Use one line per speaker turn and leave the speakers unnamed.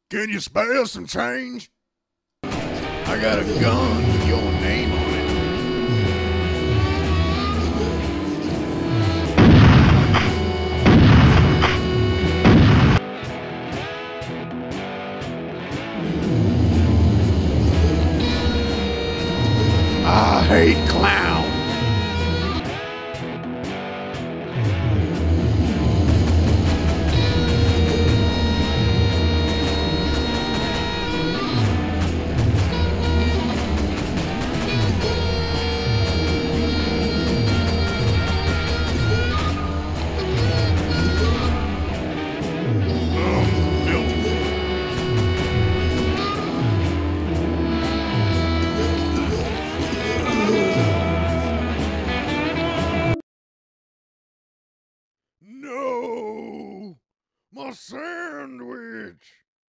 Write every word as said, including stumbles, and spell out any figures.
Can you spare some change? I got a gun with your name on it. I hate clowns.